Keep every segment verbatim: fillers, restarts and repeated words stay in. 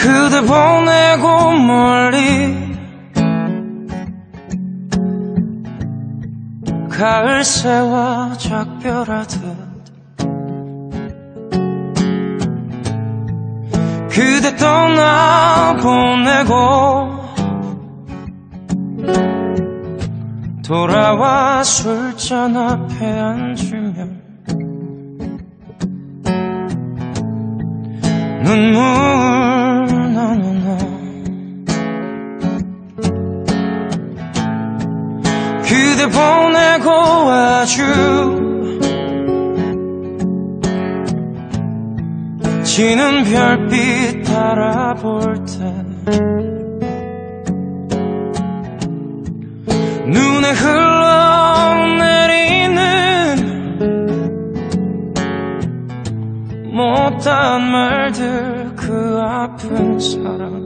그대 보내고 멀리 가을새와 작별하듯 그대 떠나보내고 돌아와 술잔 앞에 앉으면 눈물 나누나 그대 보내고 아주 지는 별빛 바라볼 때 눈에 흘러내리는 못한 말들 그 아픈 사랑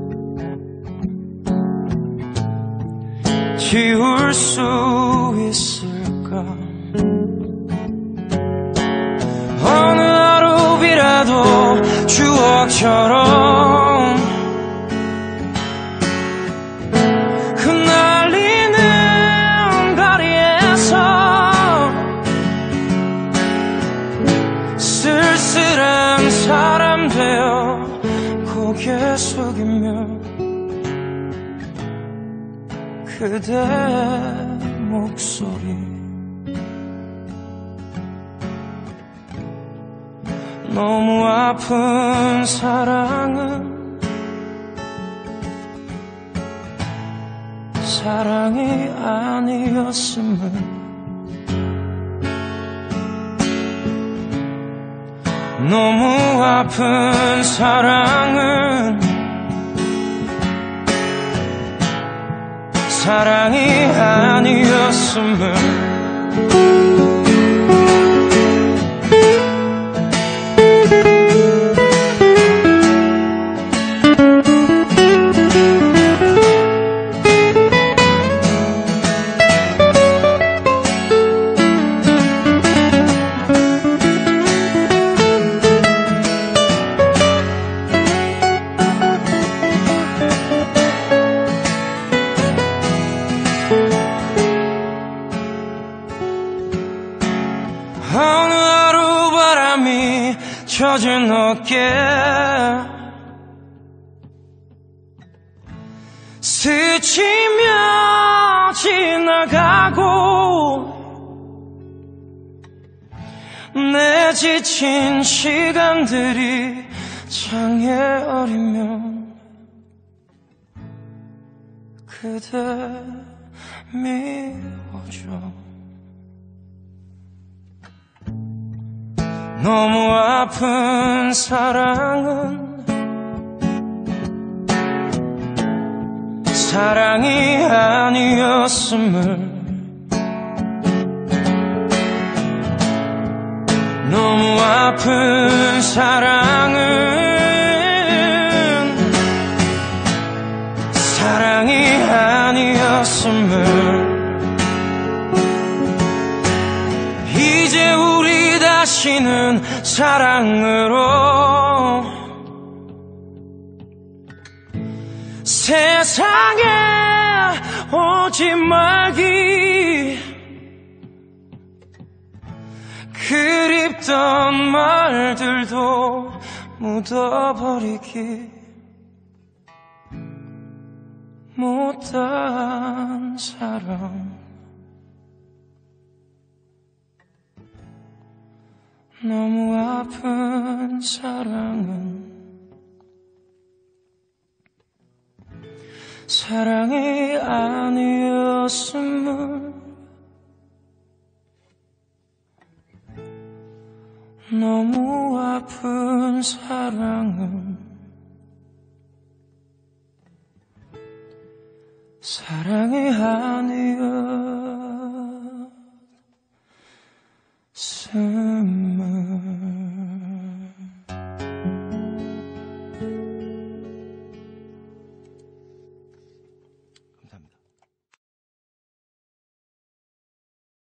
지울 수 있을까 어느 하루비라도 추억처럼 흩날리는 거리에서 쓸쓸한 사람 되어 고개 숙이며 그대 목소리 너무 아픈 사랑은 사랑이 아니었음을 너무 아픈 사랑은 사랑이 아니었음을 어느 하루 바람이 젖은 어깨 스치며 지나가고 내 지친 시간들이 창에 어리면 그대 미워져 너무 아픈 사랑은 사랑이 아니었음을 너무 아픈 사랑은 사랑이 아니었음을 이제 우리 다시는 사랑으로 세상에 오지 말기 그립던 말들도 묻어버리기 못한 사랑 너무 아픈 사랑은 사랑이 아니었음을 너무 아픈 사랑은 사랑이 아니었음을